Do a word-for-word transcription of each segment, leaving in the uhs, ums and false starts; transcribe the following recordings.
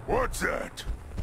What's that?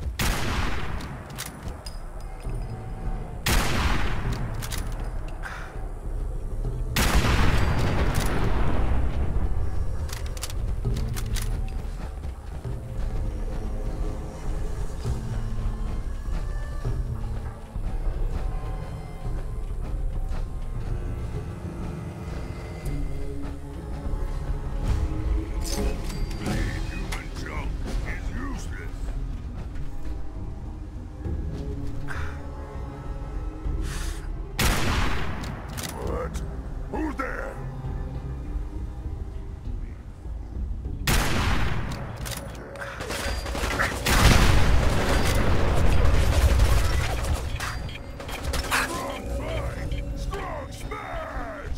Who's there? Strong fight! Strong smash!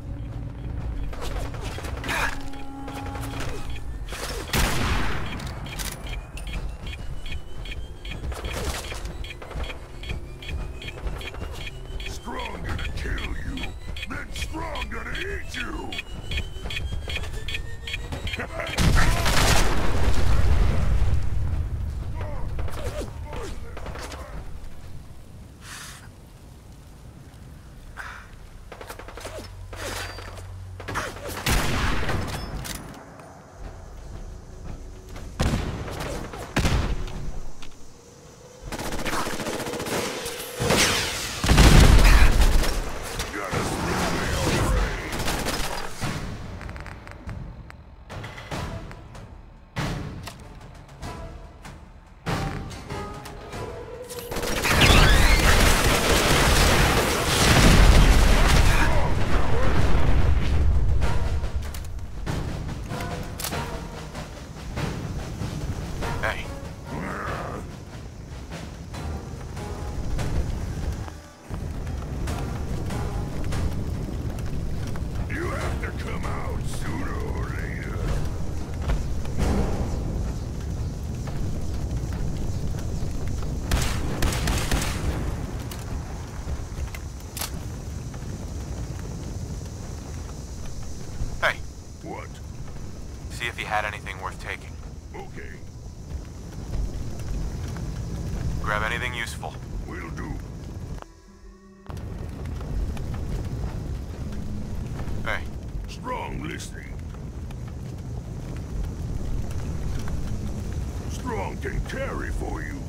Strong gonna kill you. Then strong gonna eat you! Hey. You have to come out sooner or later. Hey, What? see if he had anything worth taking. Okay, Grab anything useful. will do. Hey, Strong listening. Strong can carry for you.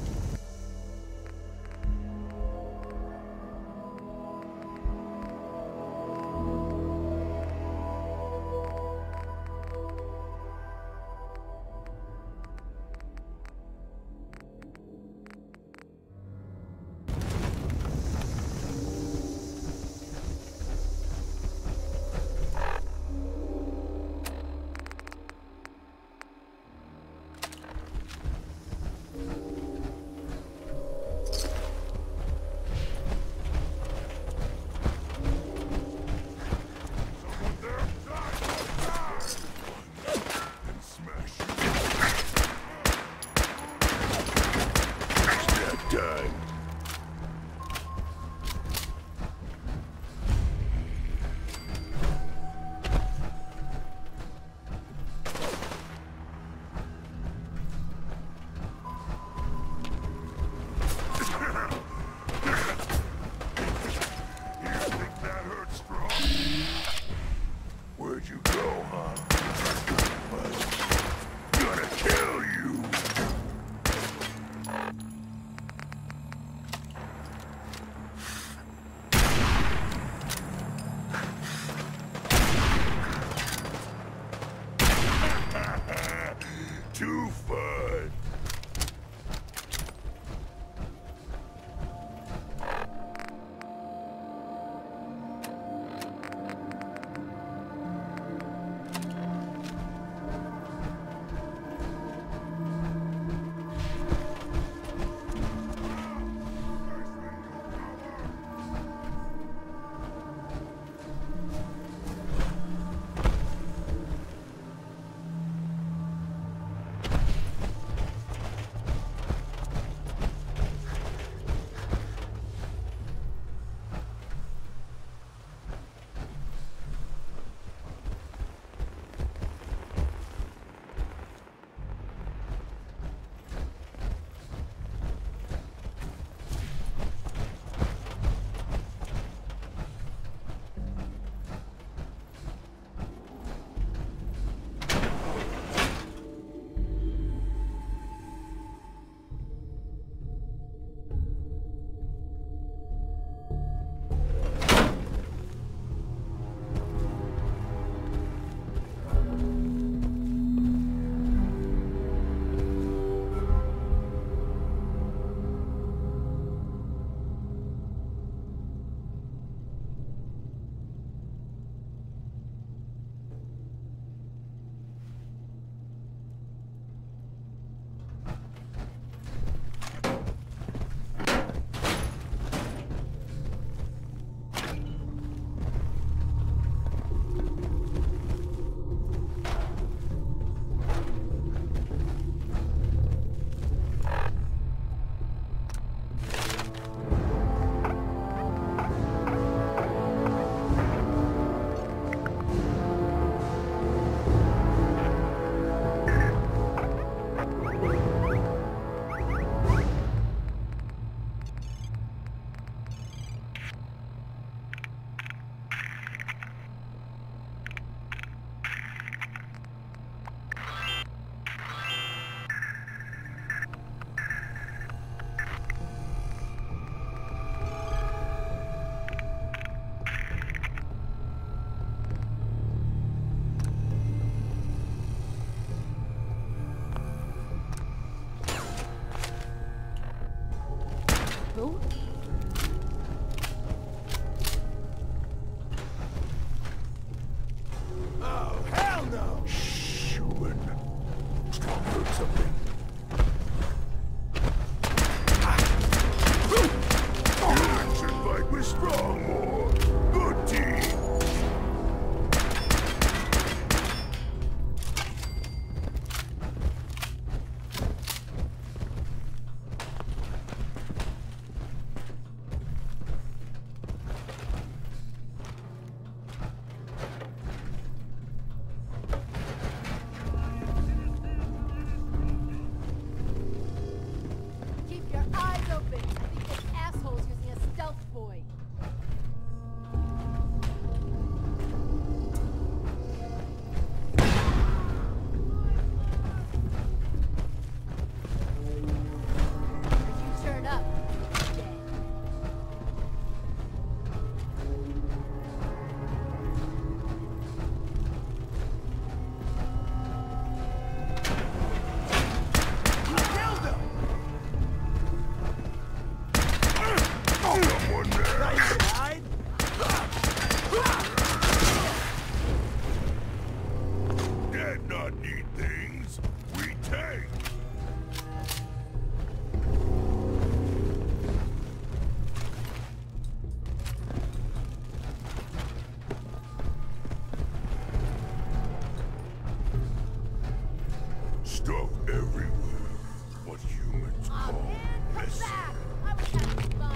Who? Oh, hell no! Shh, human. Strong heard something. Action fight with strong more. Good team. Keep your eyes open. I think this asshole's using a stealth boy. If you turn up, you're dead. Someone there. Dead not need things. We take. Stuff everywhere. What humans Aw, call man, come messy. back! I was having fun.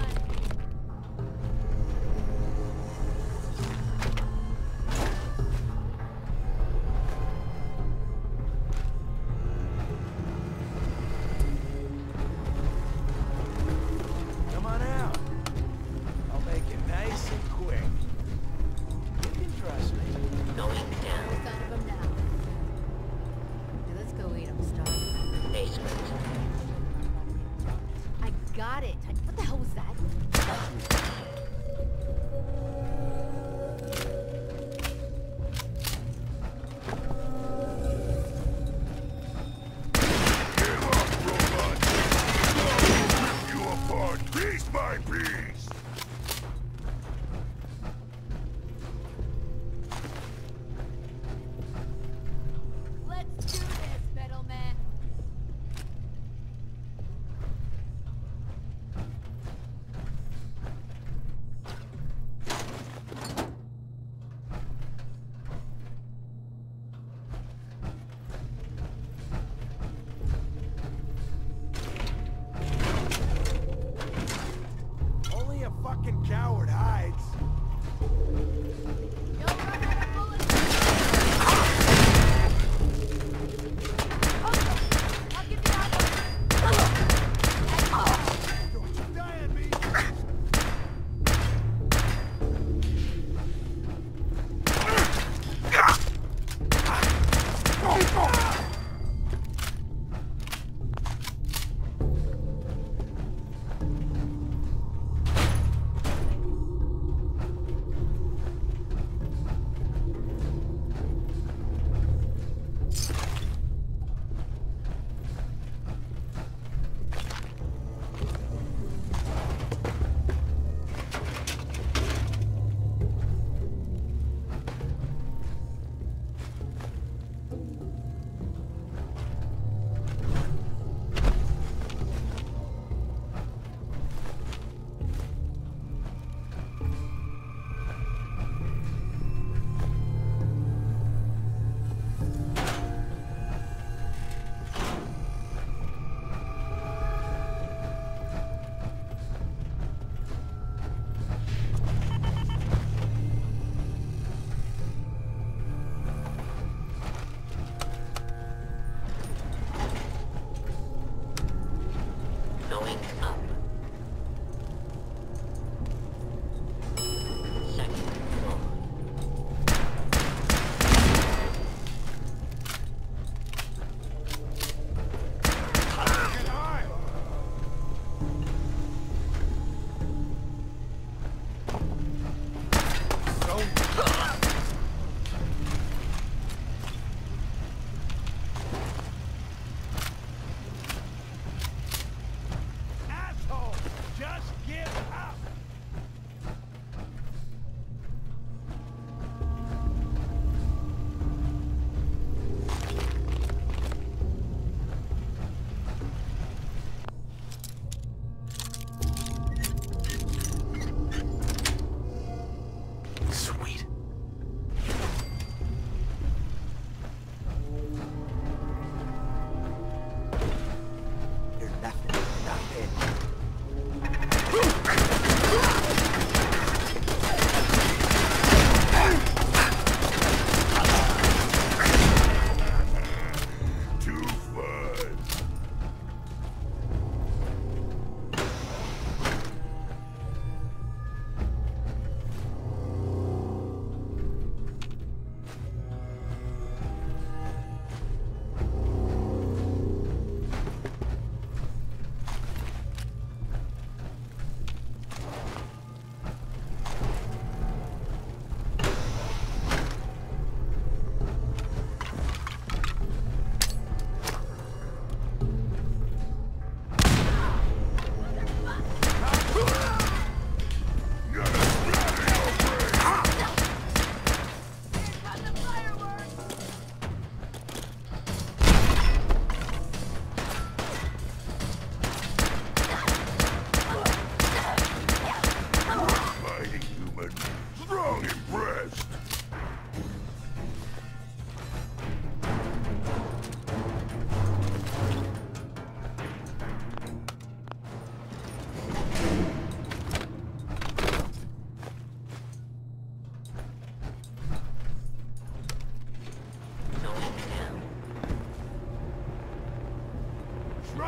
Come on out. I'll make it nice and quick. You can trust me. No sign of him now. Okay, let's go eat him, Star. I got it. I- What the hell was that?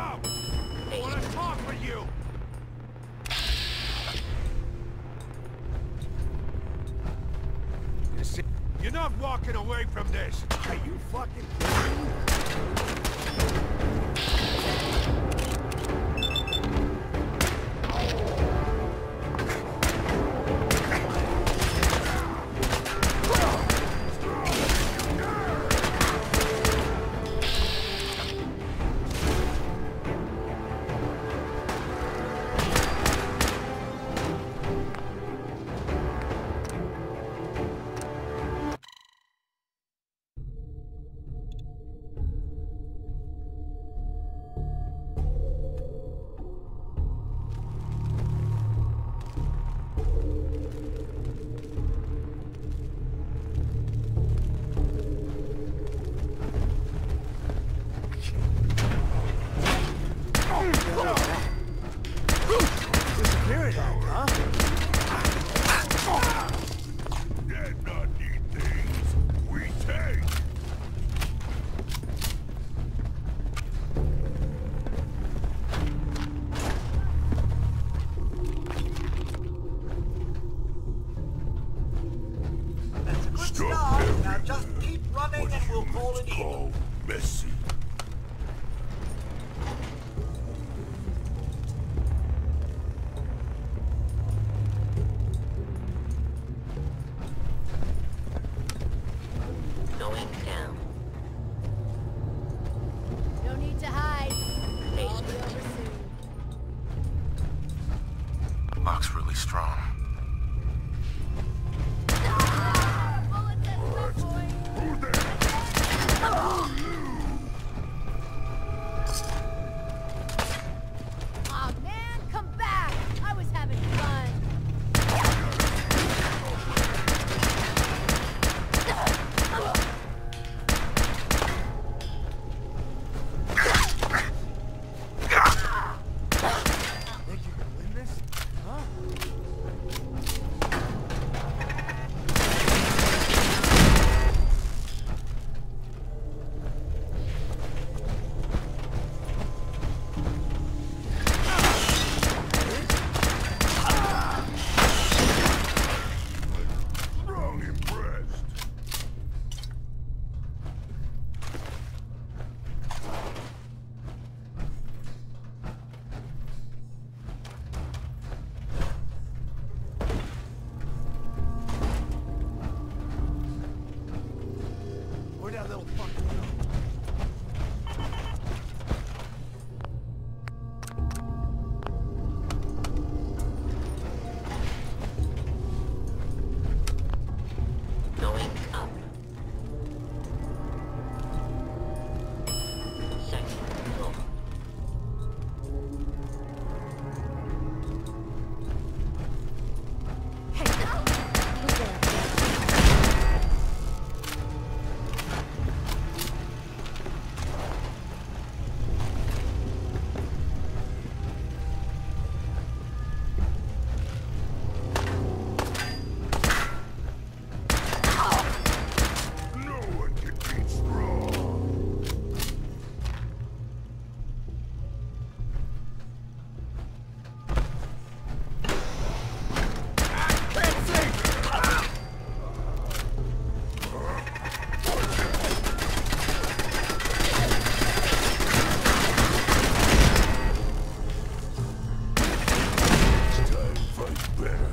from? I want to talk with you. You see, you're not walking away from this. Are you fucking kidding me? Lock's really strong. Aw, man, come back! I was having fun. Think you can win this? Huh? Strong impressed. Where'd that little fucker go? Going up. Second floor. Hey, who's there? No one can beat strong. Next time, fight better.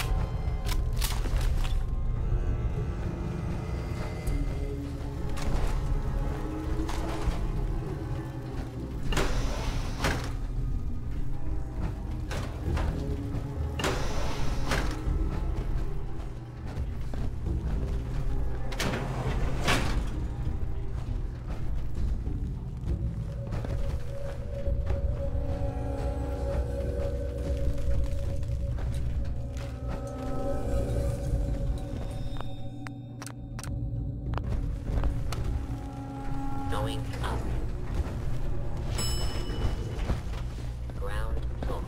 Going up. Ground floor.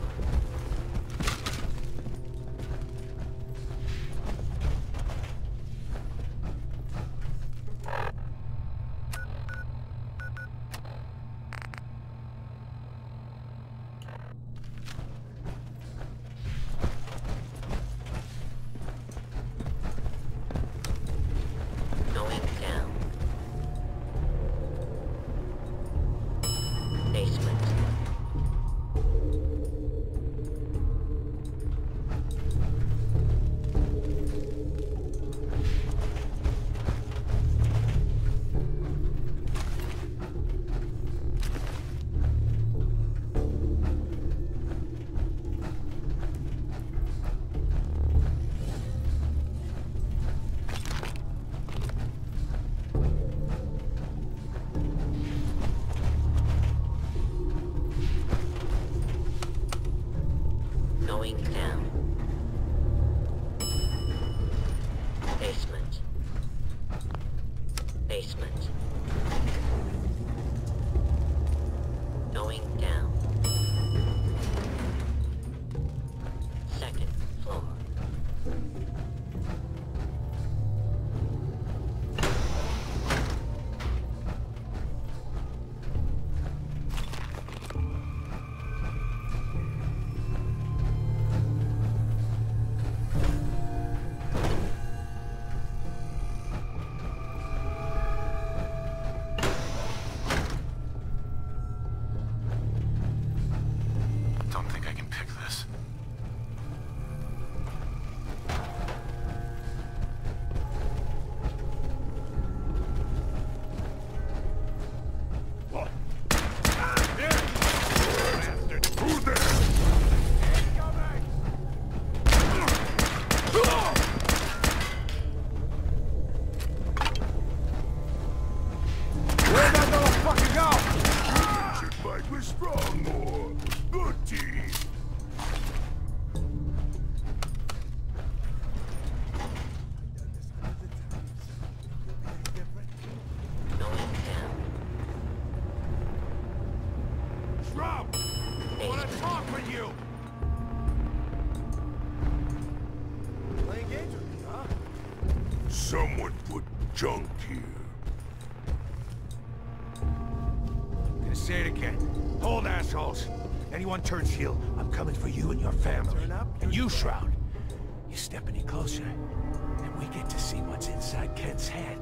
We're strong more. Good team. Going down. Drop! I wanna talk with you! Playing games with me, huh? Someone put junk here. Gonna say it again. Hold, assholes. Anyone turns heel, I'm coming for you and your family. And you, Shroud. You step any closer, and we get to see what's inside Kent's head.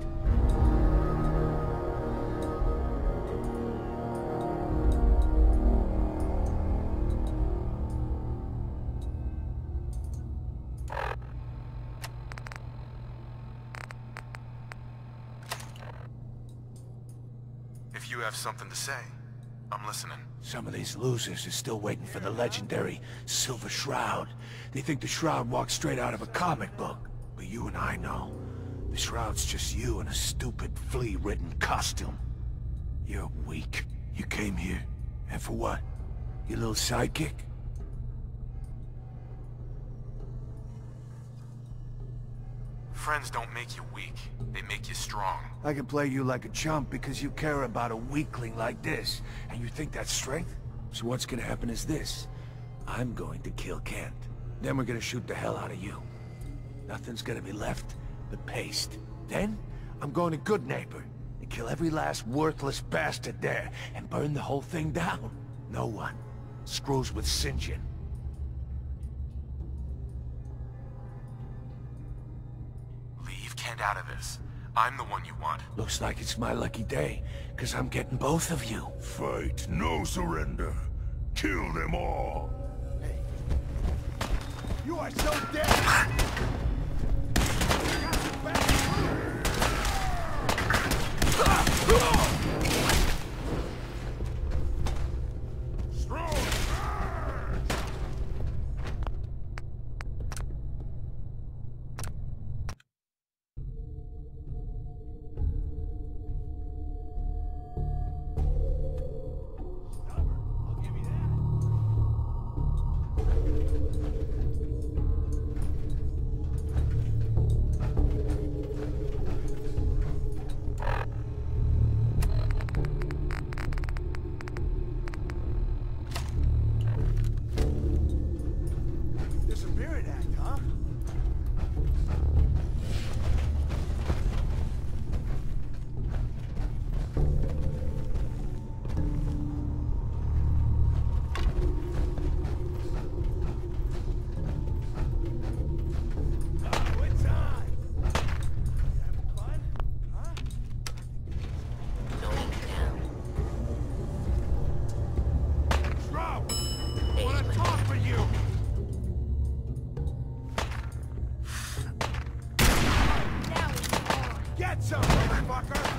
If you have something to say, I'm listening. Some of these losers are still waiting for the legendary Silver Shroud. They think the Shroud walked straight out of a comic book. But you and I know, the Shroud's just you in a stupid, flea-ridden costume. You're weak. You came here, and for what? Your little sidekick? Friends don't make you weak. They make you strong. I can play you like a chump because you care about a weakling like this, and you think that's strength? So what's gonna happen is this. I'm going to kill Kent. Then we're gonna shoot the hell out of you. Nothing's gonna be left but paste. Then, I'm going to Good Neighbor and kill every last worthless bastard there and burn the whole thing down. No one screws with Sinjin. Leave Kent out of this. I'm the one you want. Looks like it's my lucky day, because I'm getting both of you. Fight, no surrender. Kill them all. You are so dead! Strong! I'll give you that. Disappearing act, huh? Oh, it's on! Having fun? Huh? Going down. Drop! I wanna talk with you! Now it's on. Get some, motherfucker!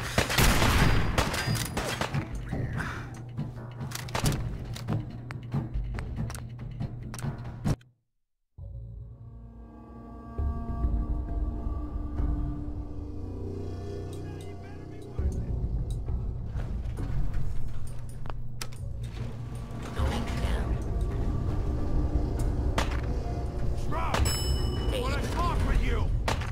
Going down. Drop! I wanna talk with you!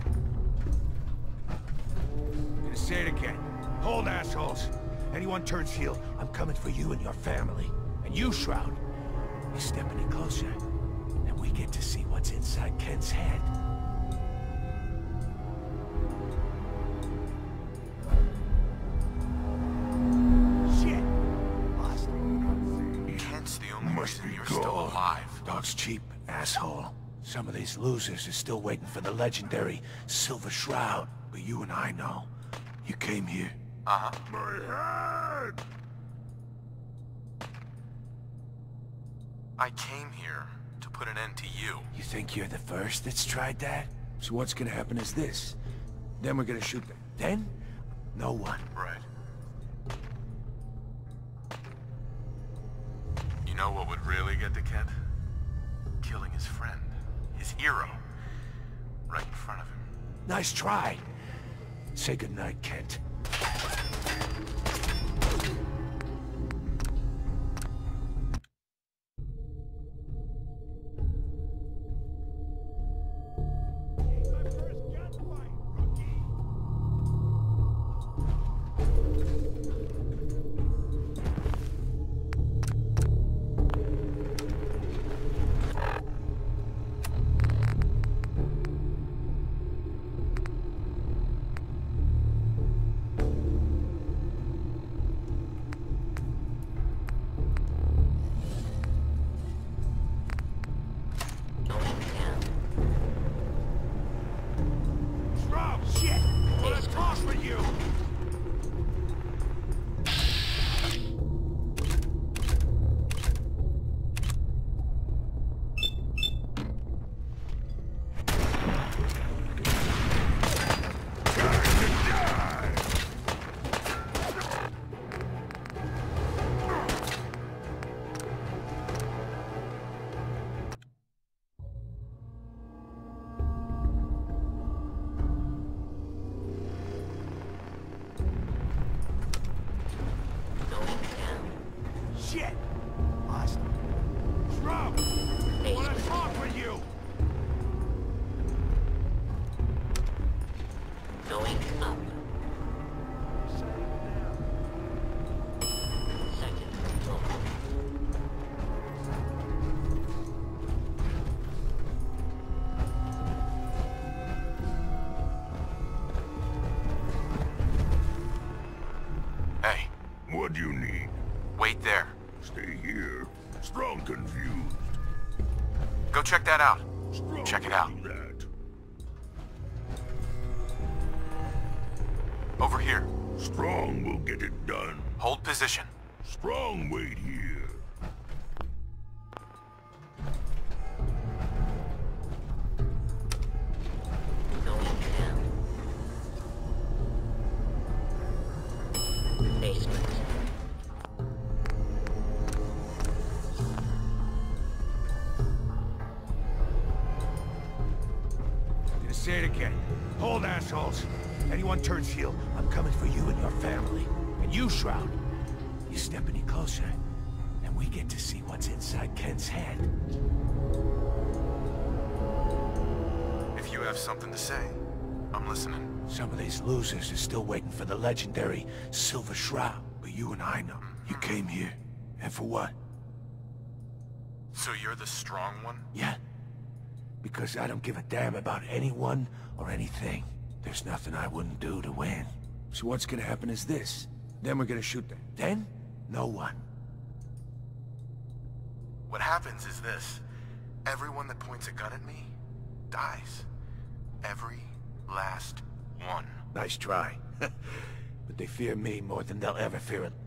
Gonna say it again. Hold, assholes. Anyone turns heel, I'm coming for you and your family. And you, Shroud, you step any closer, and we get to see what's inside Kent's head. Shit! Lost him. Kent's the only Must reason be you're still gone. alive. Dog's cheap, asshole. Some of these losers are still waiting for the legendary Silver Shroud. But you and I know. You came here. Uh-huh. My head! I came here to put an end to you. You think you're the first that's tried that? So what's gonna happen is this. Then we're gonna shoot them. Then, no one. Right. You know what would really get to Kent? Killing his friend. His hero. Right in front of him. Nice try. Say goodnight, Kent. you need? Wait there. Stay here. Strong confused. Go check that out. Strong Check it out. will do that. Over here. Strong will get it done. Hold position. Strong wait here. Going down. Basement. Gonna say it again. Hold, assholes. Anyone turns heel, I'm coming for you and your family. And you, Shroud, you step any closer, and we get to see what's inside Kent's head. If you have something to say, I'm listening. Some of these losers are still waiting for the legendary Silver Shroud. But you and I know. You came here. And for what? So you're the strong one? Yeah. Because I don't give a damn about anyone or anything. There's nothing I wouldn't do to win. So what's gonna happen is this. Then we're gonna shoot them. Then, no one. What happens is this. Everyone that points a gun at me dies. Every last one. Nice try. But they fear me more than they'll ever fear it.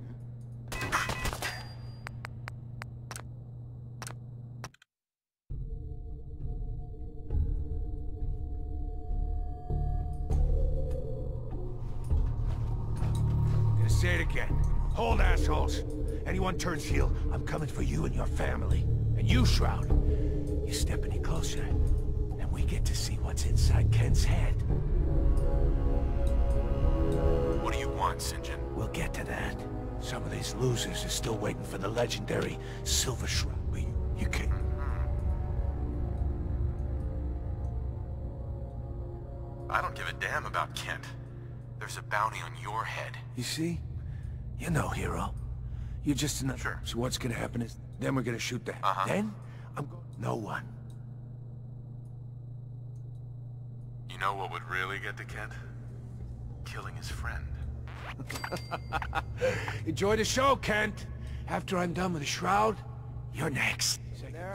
Gonna say it again. Hold, assholes. Anyone turns heel, I'm coming for you and your family. And you, Shroud, you step any closer, and we get to see what's inside Kent's head. What do you want, St. John? We'll get to that. Some of these losers are still waiting for the legendary Silver Shroud. But you, you can't... I don't give a damn about Kent. There's a bounty on your head. You see? You're no hero. You're just another... Sure. So what's gonna happen is... Then we're gonna shoot them. Uh-huh. Then, I'm go... No one. You know what would really get to Kent? Killing his friend. Enjoy the show, Kent. After I'm done with the Shroud, you're next. There.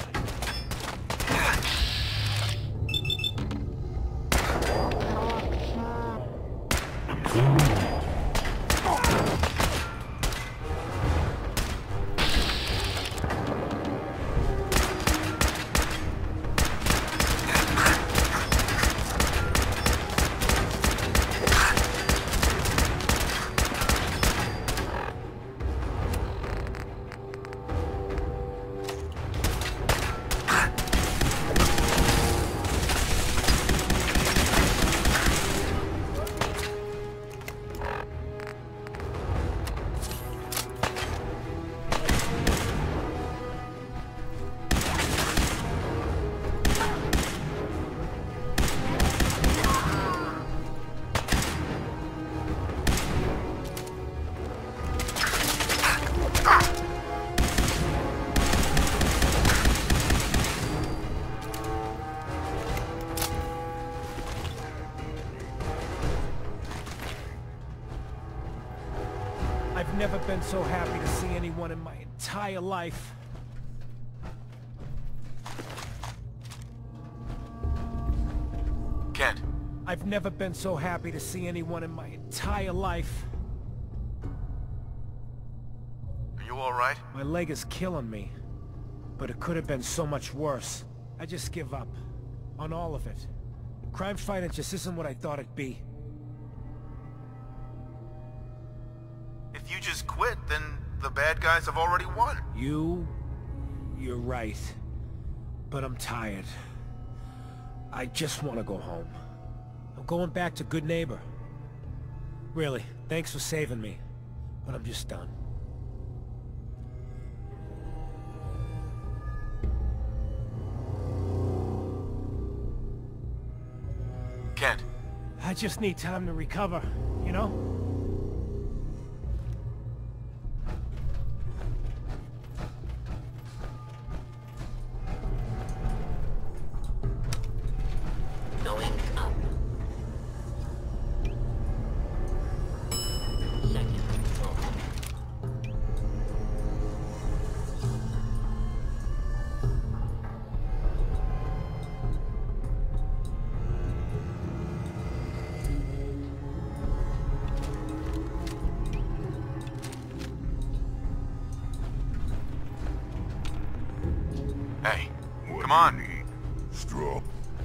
I've never been so happy to see anyone in my entire life. Kent, I've never been so happy to see anyone in my entire life. are you alright? My leg is killing me, but it could have been so much worse. I just give up on all of it. Crime fighting just isn't what I thought it'd be. If you just quit, then the bad guys have already won. You... you're right. But I'm tired. I just want to go home. I'm going back to Good Neighbor. Really, thanks for saving me. But I'm just done. Kent, I just need time to recover, you know? Going up. Second floor. Hey, What come do on. you need? Straw.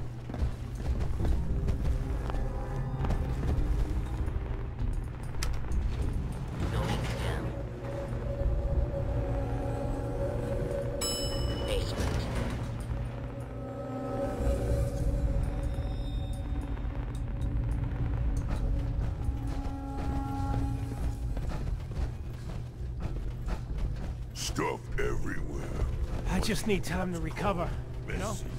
Going down. Basement. Stuff everywhere. I just need time to recover, you know? Messy.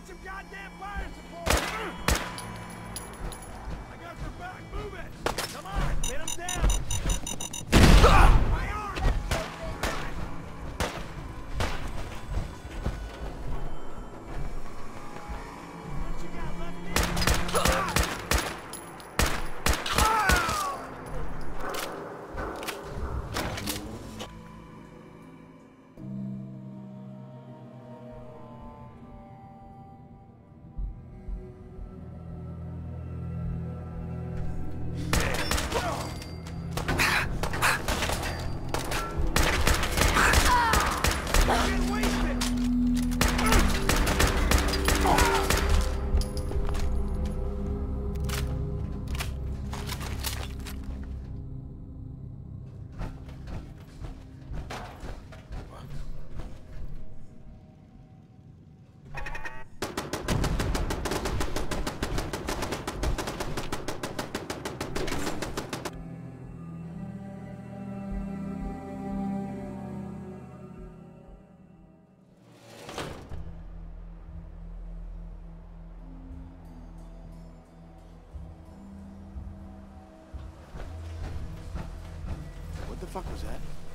some goddamn fire support! I got your back, move it! Come on, get him down! My arm! What you got left in? What the fuck was that?